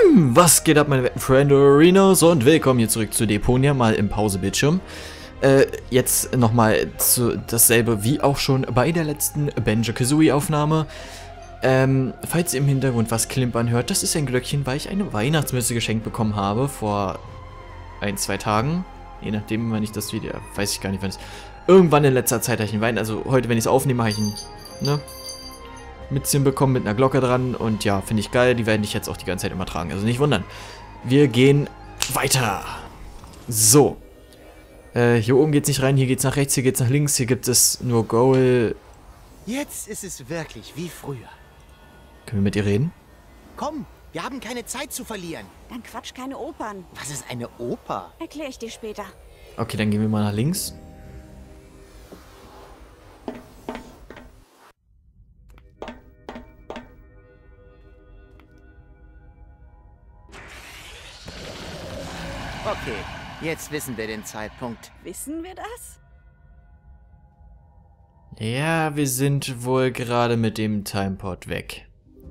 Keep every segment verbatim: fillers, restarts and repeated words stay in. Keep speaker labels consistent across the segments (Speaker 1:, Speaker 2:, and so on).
Speaker 1: Was geht ab, meine wetten Friendorinos, und willkommen hier zurück zu Deponia, mal im Pausebildschirm. Äh, jetzt nochmal zu dasselbe wie auch schon bei der letzten Banjo-Kazooie-Aufnahme. Ähm, falls ihr im Hintergrund was klimpern hört, das ist ein Glöckchen, weil ich eine Weihnachtsmütze geschenkt bekommen habe vor ein, zwei Tagen. Je nachdem, wann ich das Video, weiß ich gar nicht, wann es. Irgendwann in letzter Zeit habe ich einen Wein, also heute, wenn ich es aufnehme, habe ich ein, ne, Mützchen bekommen mit einer Glocke dran und ja, finde ich geil, die werde ich jetzt auch die ganze Zeit immer tragen, also nicht wundern. Wir gehen weiter. So. Äh, hier oben geht's nicht rein, hier geht's nach rechts, hier geht's nach links, hier gibt es nur Goal.
Speaker 2: Jetzt ist es wirklich wie früher.
Speaker 1: Können wir mit ihr reden?
Speaker 2: Komm, wir haben keine Zeit zu verlieren.
Speaker 3: Dann quatsch keine Opern.
Speaker 2: Was ist eine Oper?
Speaker 3: Erkläre ich dir später.
Speaker 1: Okay, dann gehen wir mal nach links.
Speaker 2: Okay, jetzt wissen wir den Zeitpunkt.
Speaker 3: Wissen wir das?
Speaker 1: Ja, wir sind wohl gerade mit dem Timepod weg.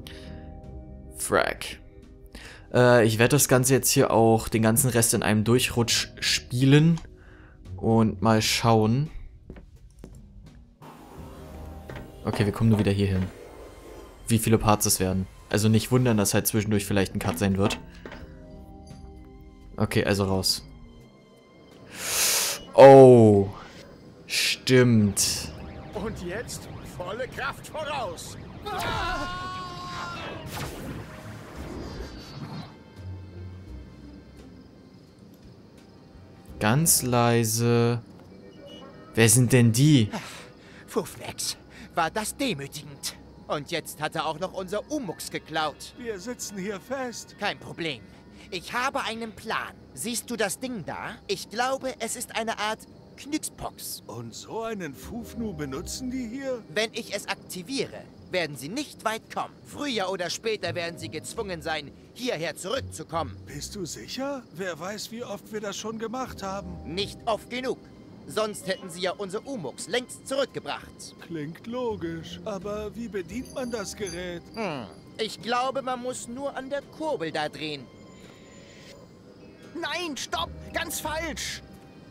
Speaker 1: Frack. Äh, ich werde das Ganze jetzt hier auch den ganzen Rest in einem Durchrutsch spielen und mal schauen. Okay, wir kommen nur wieder hier hin. Wie viele Parts es werden. Also nicht wundern, dass halt zwischendurch vielleicht ein Cut sein wird. Okay, also raus. Oh, stimmt.
Speaker 4: Und jetzt volle Kraft voraus.
Speaker 1: Ganz leise. Wer sind denn die?
Speaker 2: Fuflex, war das demütigend. Und jetzt hat er auch noch unser Umux geklaut.
Speaker 4: Wir sitzen hier fest.
Speaker 2: Kein Problem. Ich habe einen Plan. Siehst du das Ding da? Ich glaube, es ist eine Art Knyxpox.
Speaker 4: Und so einen Fufnu benutzen die hier?
Speaker 2: Wenn ich es aktiviere, werden sie nicht weit kommen. Früher oder später werden sie gezwungen sein, hierher zurückzukommen.
Speaker 4: Bist du sicher? Wer weiß, wie oft wir das schon gemacht haben.
Speaker 2: Nicht oft genug. Sonst hätten sie ja unser Umux längst zurückgebracht.
Speaker 4: Klingt logisch. Aber wie bedient man das Gerät?
Speaker 2: Hm. Ich glaube, man muss nur an der Kurbel da drehen. Nein, stopp! Ganz falsch!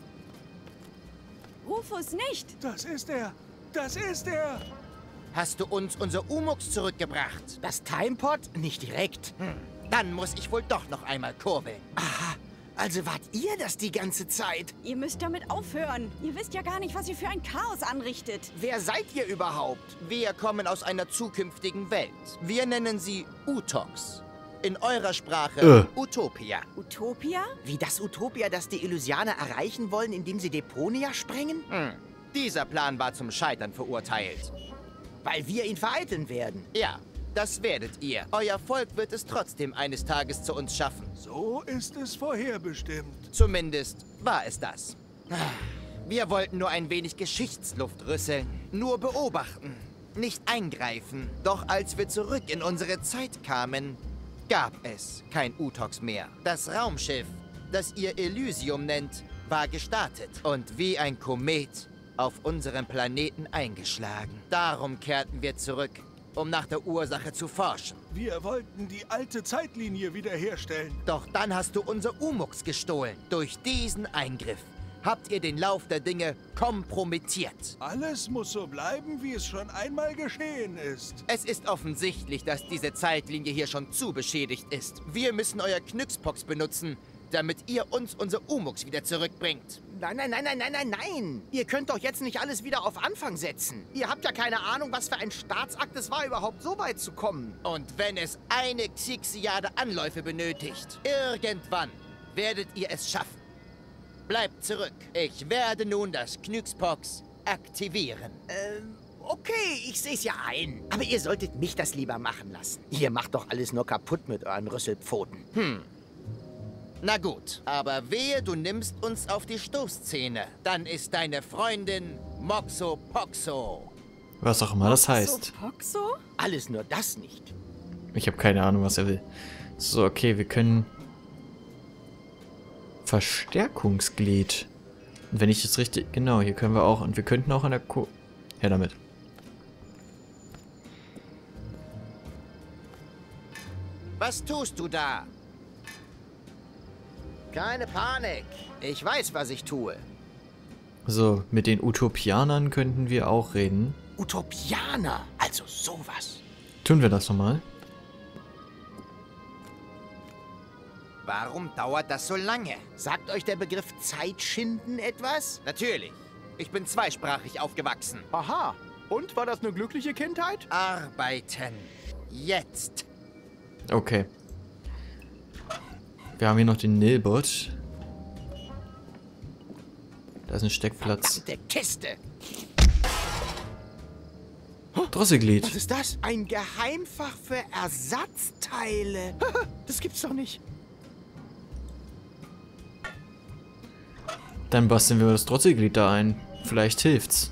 Speaker 3: Rufus nicht.
Speaker 4: Das ist er. Das ist er.
Speaker 2: Hast du uns unser Umux zurückgebracht? Das Timepod? Nicht direkt. Hm. Dann muss ich wohl doch noch einmal kurbeln. Aha. Also wart ihr das die ganze Zeit?
Speaker 3: Ihr müsst damit aufhören. Ihr wisst ja gar nicht, was ihr für ein Chaos anrichtet.
Speaker 2: Wer seid ihr überhaupt? Wir kommen aus einer zukünftigen Welt. Wir nennen sie Utox. In eurer Sprache
Speaker 1: äh.
Speaker 2: Utopia.
Speaker 3: Utopia?
Speaker 5: Wie das Utopia, das die Illusianer erreichen wollen, indem sie Deponia sprengen?
Speaker 2: Hm. Dieser Plan war zum Scheitern verurteilt.
Speaker 5: Weil wir ihn vereiteln werden.
Speaker 2: Ja, das werdet ihr. Euer Volk wird es trotzdem eines Tages zu uns schaffen.
Speaker 4: So ist es vorherbestimmt.
Speaker 2: Zumindest war es das. Wir wollten nur ein wenig Geschichtsluft rüsseln. Nur beobachten. Nicht eingreifen. Doch als wir zurück in unsere Zeit kamen, gab es kein Utox mehr. Das Raumschiff, das ihr Elysium nennt, war gestartet und wie ein Komet auf unserem Planeten eingeschlagen. Darum kehrten wir zurück, um nach der Ursache zu forschen.
Speaker 4: Wir wollten die alte Zeitlinie wiederherstellen.
Speaker 2: Doch dann hast du unser Umux gestohlen. Durch diesen Eingriff habt ihr den Lauf der Dinge kompromittiert.
Speaker 4: Alles muss so bleiben, wie es schon einmal geschehen ist.
Speaker 2: Es ist offensichtlich, dass diese Zeitlinie hier schon zu beschädigt ist. Wir müssen euer Knyxpox benutzen, damit ihr uns unser Umux wieder zurückbringt.
Speaker 5: Nein, nein, nein, nein, nein, nein, nein. Ihr könnt doch jetzt nicht alles wieder auf Anfang setzen. Ihr habt ja keine Ahnung, was für ein Staatsakt es war, überhaupt so weit zu kommen.
Speaker 2: Und wenn es eine Xixiade Anläufe benötigt, irgendwann werdet ihr es schaffen. Bleibt zurück. Ich werde nun das Knyxpox aktivieren.
Speaker 5: Ähm, okay, ich seh's ja ein. Aber ihr solltet mich das lieber machen lassen. Ihr macht doch alles nur kaputt mit euren Rüsselpfoten.
Speaker 2: Hm. Na gut, aber wehe, du nimmst uns auf die Stoßzähne. Dann ist deine Freundin Moxo Poxo.
Speaker 1: Was auch immer das heißt.
Speaker 3: Poxo?
Speaker 5: Alles nur das nicht.
Speaker 1: Ich habe keine Ahnung, was er will. So, okay, wir können... Verstärkungsglied. Und wenn ich das richtig... Genau, hier können wir auch... Und wir könnten auch an der... Ko Her damit.
Speaker 2: Was tust du da?
Speaker 5: Keine Panik. Ich weiß, was ich tue.
Speaker 1: So, mit den Utopianern könnten wir auch reden.
Speaker 5: Utopianer, also sowas.
Speaker 1: Tun wir das nochmal.
Speaker 2: Warum dauert das so lange?
Speaker 5: Sagt euch der Begriff Zeitschinden etwas?
Speaker 2: Natürlich. Ich bin zweisprachig aufgewachsen.
Speaker 5: Aha. Und, war das eine glückliche Kindheit?
Speaker 2: Arbeiten. Jetzt.
Speaker 1: Okay. Wir haben hier noch den Nilbot. Da ist ein Steckplatz.
Speaker 5: Der Kiste.
Speaker 1: Drosselglied.
Speaker 5: Was ist das? Ein Geheimfach für Ersatzteile. Das gibt's doch nicht.
Speaker 1: Dann basteln wir das Drosselglied da ein. Vielleicht hilft's.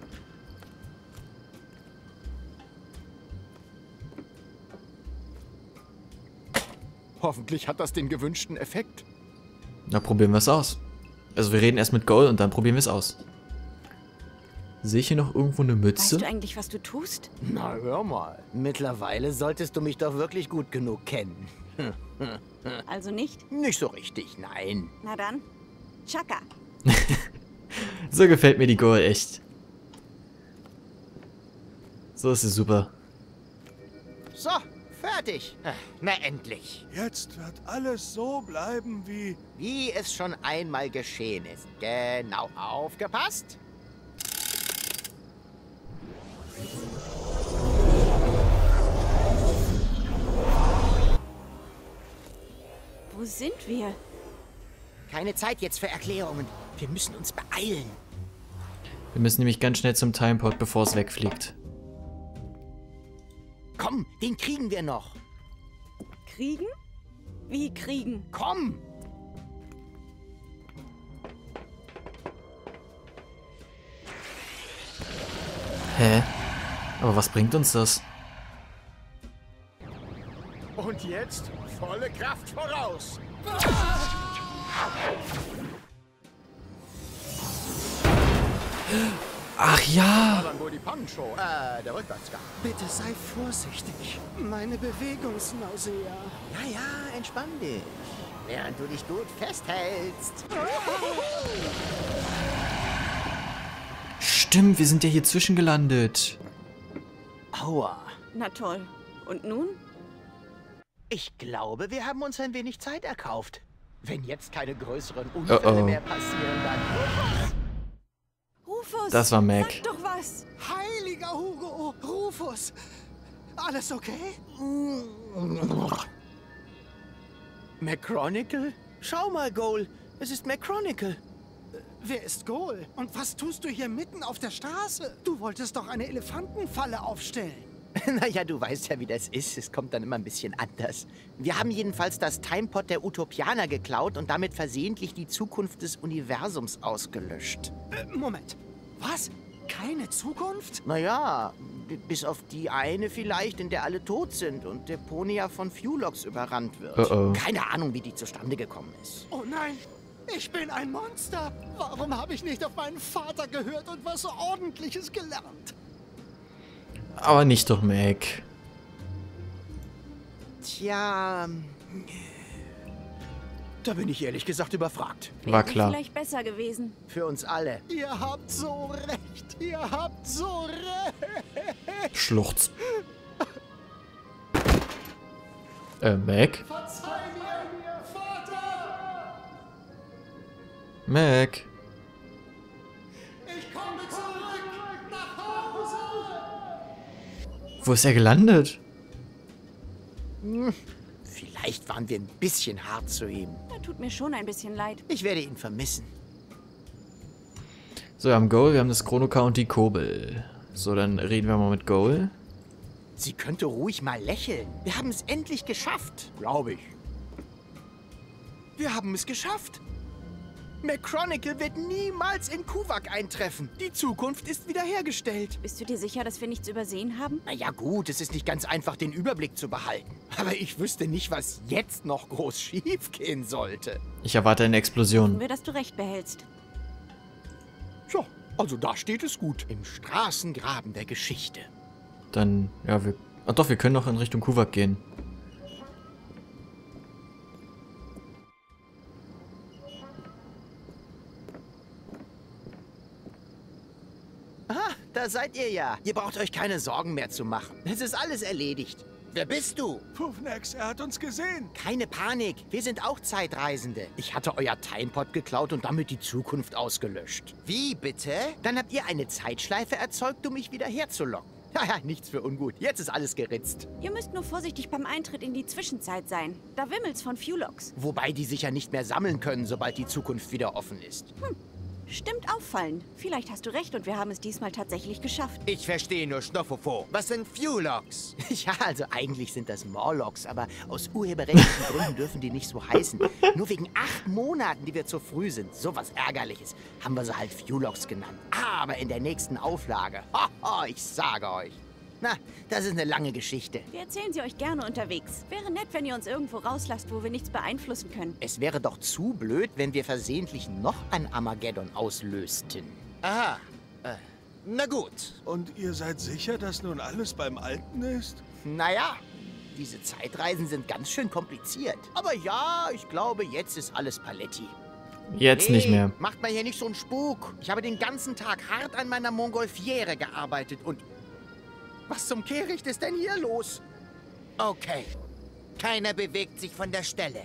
Speaker 5: Hoffentlich hat das den gewünschten Effekt.
Speaker 1: Na, probieren wir es aus. Also wir reden erst mit Goal und dann probieren wir es aus. Sehe ich hier noch irgendwo eine Mütze?
Speaker 3: Weißt du eigentlich, was du tust?
Speaker 5: Na, hör mal. Mittlerweile solltest du mich doch wirklich gut genug kennen.
Speaker 3: Also nicht?
Speaker 5: Nicht so richtig, nein.
Speaker 3: Na dann. Chaka.
Speaker 1: So gefällt mir die Goal echt. So ist sie super.
Speaker 5: So, fertig.
Speaker 2: Na endlich.
Speaker 4: Jetzt wird alles so bleiben wie...
Speaker 5: Wie es schon einmal geschehen ist. Genau, aufgepasst.
Speaker 3: Wo sind wir?
Speaker 5: Keine Zeit jetzt für Erklärungen. Wir müssen uns beeilen.
Speaker 1: Wir müssen nämlich ganz schnell zum Timepod, bevor es wegfliegt.
Speaker 5: Komm, den kriegen wir noch.
Speaker 3: Kriegen? Wie kriegen?
Speaker 5: Komm!
Speaker 1: Hä? Aber was bringt uns das?
Speaker 5: Und jetzt volle Kraft voraus.
Speaker 1: Ach ja!
Speaker 5: Dann wohl die Pannenshow. Äh, der Rückwärtsgang.
Speaker 6: Bitte sei vorsichtig. Meine Bewegungsnausea.
Speaker 5: Ja, ja, entspann dich. Während du dich gut festhältst.
Speaker 1: Stimmt, wir sind ja hier zwischengelandet.
Speaker 5: Aua.
Speaker 3: Na toll. Und nun?
Speaker 5: Ich glaube, wir haben uns ein wenig Zeit erkauft. Wenn jetzt keine größeren Unfälle
Speaker 1: Oh oh.
Speaker 5: mehr passieren, dann...
Speaker 3: Rufus!
Speaker 1: Das war Mac.
Speaker 3: Sag doch was!
Speaker 6: Heiliger Hugo, Rufus. Alles okay?
Speaker 5: McChronicle? Schau mal, Goal. Es ist McChronicle.
Speaker 6: Wer ist Goal? Und was tust du hier mitten auf der Straße? Du wolltest doch eine Elefantenfalle aufstellen.
Speaker 5: Naja, du weißt ja, wie das ist. Es kommt dann immer ein bisschen anders. Wir haben jedenfalls das Timepod der Utopianer geklaut und damit versehentlich die Zukunft des Universums ausgelöscht.
Speaker 6: Äh, Moment. Was? Keine Zukunft?
Speaker 5: Naja, b- bis auf die eine vielleicht, in der alle tot sind und Deponia von Fuelox überrannt wird.
Speaker 1: Oh oh.
Speaker 5: Keine Ahnung, wie die zustande gekommen ist.
Speaker 6: Oh nein, ich bin ein Monster. Warum habe ich nicht auf meinen Vater gehört und was so Ordentliches gelernt?
Speaker 1: Aber nicht doch Mac.
Speaker 5: Tja, da bin ich ehrlich gesagt überfragt.
Speaker 1: War
Speaker 3: Wäre
Speaker 1: klar.
Speaker 3: vielleicht besser gewesen.
Speaker 5: Für uns alle.
Speaker 6: Ihr habt so recht. Ihr habt so recht.
Speaker 1: Schluchz. Äh, Mac?
Speaker 6: Verzeih mir, Vater.
Speaker 1: Mac?
Speaker 6: Ich komme zurück nach Hause.
Speaker 1: Wo ist er gelandet?
Speaker 5: Vielleicht waren wir ein bisschen hart zu ihm.
Speaker 3: Da tut mir schon ein bisschen leid.
Speaker 5: Ich werde ihn vermissen.
Speaker 1: So, wir haben Goal, wir haben das Chronoka und die Kobel. So, dann reden wir mal mit Goal.
Speaker 5: Sie könnte ruhig mal lächeln. Wir haben es endlich geschafft. Glaube ich. Wir haben es geschafft. McChronicle wird niemals in Kuvak eintreffen. Die Zukunft ist wiederhergestellt.
Speaker 3: Bist du dir sicher, dass wir nichts übersehen haben?
Speaker 5: Na ja gut, es ist nicht ganz einfach, den Überblick zu behalten. Aber ich wüsste nicht, was jetzt noch groß schiefgehen sollte.
Speaker 1: Ich erwarte eine Explosion.
Speaker 3: Nur, dass du recht behältst.
Speaker 5: So, also da steht es gut. Im Straßengraben der Geschichte.
Speaker 1: Dann, ja, wir... Ach doch, wir können noch in Richtung Kuvak gehen.
Speaker 5: da seid ihr ja. Ihr braucht euch keine Sorgen mehr zu machen. Es ist alles erledigt.
Speaker 2: Wer bist du?
Speaker 4: Puffnex, er hat uns gesehen.
Speaker 5: Keine Panik, wir sind auch Zeitreisende. Ich hatte euer Timepod geklaut und damit die Zukunft ausgelöscht.
Speaker 2: Wie bitte?
Speaker 5: Dann habt ihr eine Zeitschleife erzeugt, um mich wieder herzulocken. Naja, nichts für ungut. Jetzt ist alles geritzt.
Speaker 3: Ihr müsst nur vorsichtig beim Eintritt in die Zwischenzeit sein. Da wimmelt's von Fuelox.
Speaker 5: Wobei die sich ja nicht mehr sammeln können, sobald die Zukunft wieder offen ist.
Speaker 3: Stimmt auffallend. Vielleicht hast du recht und wir haben es diesmal tatsächlich geschafft.
Speaker 2: Ich verstehe nur Schnoffofo. Was sind Fuelox?
Speaker 5: Ja, also eigentlich sind das Morlocks, aber aus urheberrechtlichen Gründen dürfen die nicht so heißen. Nur wegen acht Monaten, die wir zu früh sind, sowas Ärgerliches, haben wir sie halt Fuelox genannt. Aber in der nächsten Auflage, haha, ich sage euch. Na, das ist eine lange Geschichte.
Speaker 3: Wir erzählen sie euch gerne unterwegs. Wäre nett, wenn ihr uns irgendwo rauslasst, wo wir nichts beeinflussen können.
Speaker 5: Es wäre doch zu blöd, wenn wir versehentlich noch ein Armageddon auslösten.
Speaker 2: Aha. Äh, na gut.
Speaker 4: Und ihr seid sicher, dass nun alles beim Alten ist?
Speaker 5: Naja, diese Zeitreisen sind ganz schön kompliziert. Aber ja, ich glaube, jetzt ist alles Paletti.
Speaker 1: Jetzt nicht mehr.
Speaker 5: Macht mal hier nicht so einen Spuk. Ich habe den ganzen Tag hart an meiner Montgolfiere gearbeitet und... Was zum Kehricht ist denn hier los?
Speaker 2: Okay. Keiner bewegt sich von der Stelle.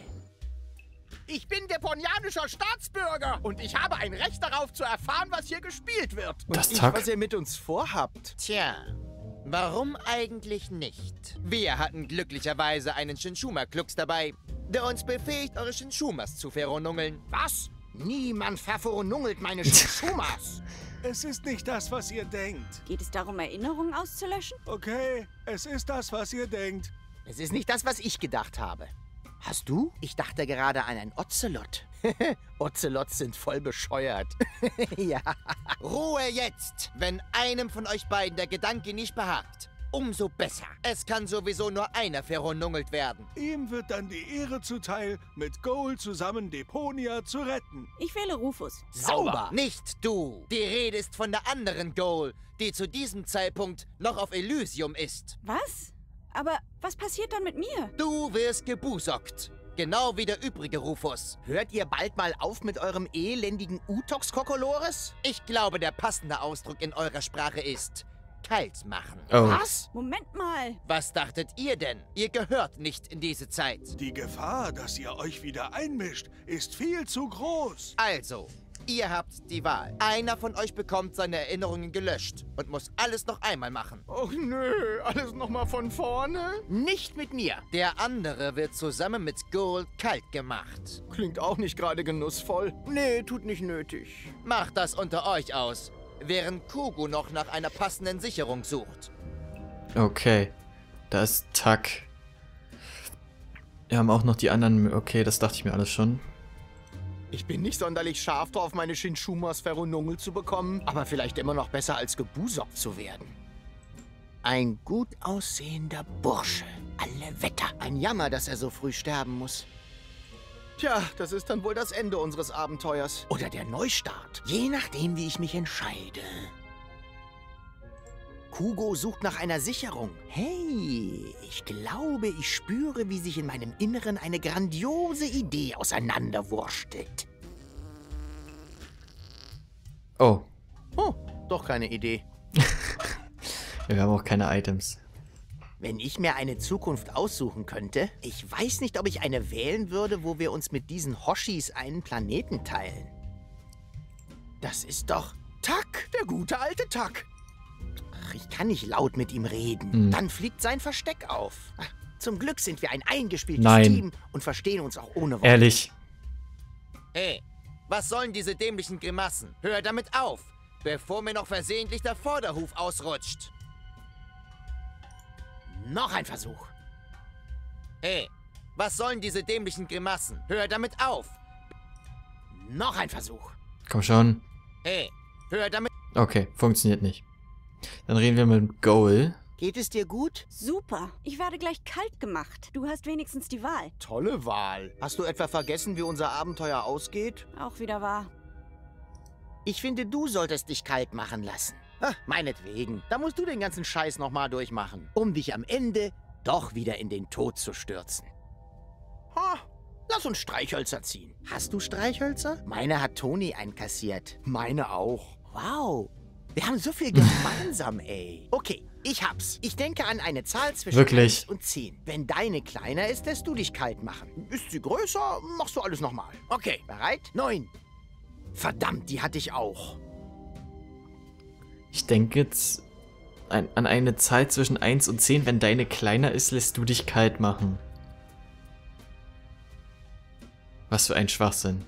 Speaker 5: Ich bin deponianischer Staatsbürger und ich habe ein Recht darauf zu erfahren, was hier gespielt wird.
Speaker 1: Das
Speaker 5: und ich,
Speaker 1: Tack.
Speaker 5: was ihr mit uns vorhabt.
Speaker 2: Tja, warum eigentlich nicht? Wir hatten glücklicherweise einen Shinshuma-Klux dabei, der uns befähigt, eure Shinshumas zu verronungeln.
Speaker 5: Was? Niemand vervornungelt meine Shinsumas.
Speaker 4: Es ist nicht das, was ihr denkt.
Speaker 3: Geht es darum, Erinnerungen auszulöschen?
Speaker 4: Okay, es ist das, was ihr denkt.
Speaker 5: Es ist nicht das, was ich gedacht habe. Hast du? Ich dachte gerade an ein Ocelot. Ocelots sind voll bescheuert. Ja.
Speaker 2: Ruhe jetzt! Wenn einem von euch beiden der Gedanke nicht behagt, umso besser. Es kann sowieso nur einer verronungelt werden.
Speaker 4: Ihm wird dann die Ehre zuteil, mit Goal zusammen Deponia zu retten.
Speaker 3: Ich wähle Rufus.
Speaker 5: Sauber.
Speaker 2: Nicht du! Die Rede ist von der anderen Goal, die zu diesem Zeitpunkt noch auf Elysium ist.
Speaker 3: Was? Aber was passiert dann mit mir?
Speaker 2: Du wirst gebusockt. Genau wie der übrige Rufus.
Speaker 5: Hört ihr bald mal auf mit eurem elendigen Utox-Kokolores?
Speaker 2: Ich glaube, der passende Ausdruck in eurer Sprache ist kalt machen.
Speaker 1: Oh.
Speaker 5: Was?
Speaker 3: Moment mal.
Speaker 2: Was dachtet ihr denn? Ihr gehört nicht in diese Zeit.
Speaker 4: Die Gefahr, dass ihr euch wieder einmischt, ist viel zu groß.
Speaker 2: Also, ihr habt die Wahl. Einer von euch bekommt seine Erinnerungen gelöscht und muss alles noch einmal machen.
Speaker 5: Oh nö, alles nochmal von vorne? Nicht mit mir.
Speaker 2: Der andere wird zusammen mit Gold kalt gemacht.
Speaker 5: Klingt auch nicht gerade genussvoll. Nee, tut nicht nötig.
Speaker 2: Macht das unter euch aus, während Kugu noch nach einer passenden Sicherung sucht.
Speaker 1: Okay. Da ist Tack. Wir haben auch noch die anderen... Okay, das dachte ich mir alles schon.
Speaker 5: Ich bin nicht sonderlich scharf drauf, meine Shinshumas verronungelt zu bekommen, aber vielleicht immer noch besser als gebusockt zu werden. Ein gut aussehender Bursche. Alle Wetter. Ein Jammer, dass er so früh sterben muss. Tja, das ist dann wohl das Ende unseres Abenteuers. Oder der Neustart. Je nachdem, wie ich mich entscheide. Kugo sucht nach einer Sicherung. Hey, ich glaube, ich spüre, wie sich in meinem Inneren eine grandiose Idee auseinanderwurstelt.
Speaker 1: Oh.
Speaker 5: Oh, doch keine Idee.
Speaker 1: Ja, wir haben auch keine Items.
Speaker 5: Wenn ich mir eine Zukunft aussuchen könnte, ich weiß nicht, ob ich eine wählen würde, wo wir uns mit diesen Hoshis einen Planeten teilen. Das ist doch Tack, der gute alte Tack. Ach, ich kann nicht laut mit ihm reden.
Speaker 1: Hm.
Speaker 5: Dann fliegt sein Versteck auf. Ach, zum Glück sind wir ein eingespieltes
Speaker 1: Nein.
Speaker 5: Team und verstehen uns auch ohne Worte.
Speaker 1: Ehrlich.
Speaker 2: Hey, was sollen diese dämlichen Grimassen? Hör damit auf, bevor mir noch versehentlich der Vorderhuf ausrutscht.
Speaker 5: Noch ein Versuch.
Speaker 2: Hey, was sollen diese dämlichen Grimassen? Hör damit auf.
Speaker 5: Noch ein Versuch.
Speaker 1: Komm schon.
Speaker 2: Hey, hör damit...
Speaker 1: Okay, funktioniert nicht. Dann reden wir mit Goal.
Speaker 5: Geht es dir gut?
Speaker 3: Super. Ich werde gleich kalt gemacht. Du hast wenigstens die Wahl.
Speaker 5: Tolle Wahl. Hast du etwa vergessen, wie unser Abenteuer ausgeht?
Speaker 3: Auch wieder wahr.
Speaker 5: Ich finde, du solltest dich kalt machen lassen. Ah, meinetwegen. Da musst du den ganzen Scheiß nochmal durchmachen, um dich am Ende doch wieder in den Tod zu stürzen. Ha, lass uns Streichhölzer ziehen. Hast du Streichhölzer? Meine hat Toni einkassiert. Meine auch. Wow. Wir haben so viel gemeinsam, ey. Okay, ich hab's. Ich denke an eine Zahl zwischen
Speaker 1: Wirklich?
Speaker 5: eins und zehn. Wenn deine kleiner ist, lässt du dich kalt machen. Ist sie größer, machst du alles nochmal. Okay, bereit? neun. Verdammt, die hatte ich auch.
Speaker 1: Ich denke jetzt ein, an eine Zahl zwischen eins und zehn. Wenn deine kleiner ist, lässt du dich kalt machen. Was für ein Schwachsinn.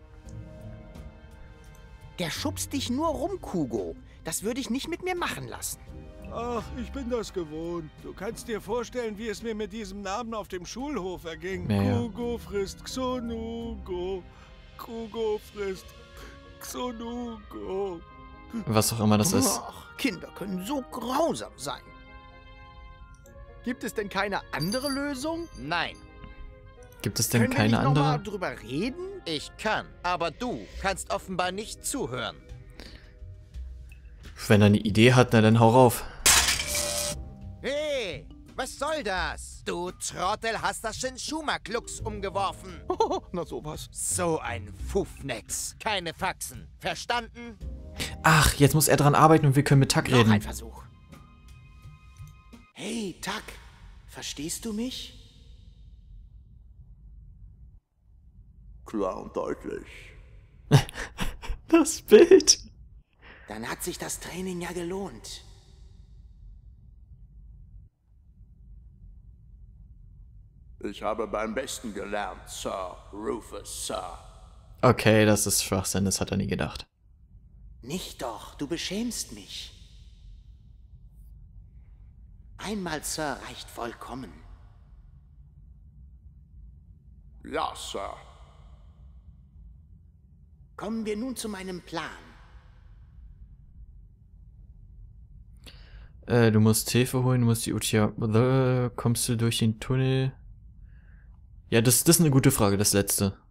Speaker 5: Der schubst dich nur rum, Kugo. Das würde ich nicht mit mir machen lassen.
Speaker 4: Ach, ich bin das gewohnt. Du kannst dir vorstellen, wie es mir mit diesem Namen auf dem Schulhof erging.
Speaker 1: Ja, ja.
Speaker 4: Kugo frisst Xonugo. Kugo frisst Xonugo.
Speaker 1: Was auch immer das ist.
Speaker 5: Ach, Kinder können so grausam sein. Gibt es denn keine andere Lösung?
Speaker 2: Nein,
Speaker 1: Gibt es denn
Speaker 5: Können wir
Speaker 1: keine
Speaker 5: nicht noch mal
Speaker 1: andere?
Speaker 5: drüber reden?
Speaker 2: ich kann. Aber du kannst offenbar nicht zuhören.
Speaker 1: Wenn er eine Idee hat, na dann hau rauf.
Speaker 2: Hey, was soll das? Du Trottel hast das Shinshuma-Klux umgeworfen.
Speaker 5: Na sowas.
Speaker 2: So ein Fuffnetz. Keine Faxen. Verstanden?
Speaker 1: Ach, jetzt muss er dran arbeiten und wir können mit Tak
Speaker 5: Noch ein
Speaker 1: reden.
Speaker 5: Versuch. Hey, Tak, verstehst du mich?
Speaker 7: Klar und deutlich.
Speaker 1: Das Bild.
Speaker 5: Dann hat sich das Training ja gelohnt.
Speaker 7: Ich habe beim Besten gelernt, Sir Rufus, Sir.
Speaker 1: Okay, das ist Schwachsinn, das hat er nie gedacht.
Speaker 5: Nicht doch, du beschämst mich. Einmal Sir reicht vollkommen.
Speaker 7: Ja, Sir.
Speaker 5: Kommen wir nun zu meinem Plan.
Speaker 1: Äh, du musst Hilfe holen, du musst die Uchiha... Kommst du durch den Tunnel? Ja, das, das ist eine gute Frage, das letzte.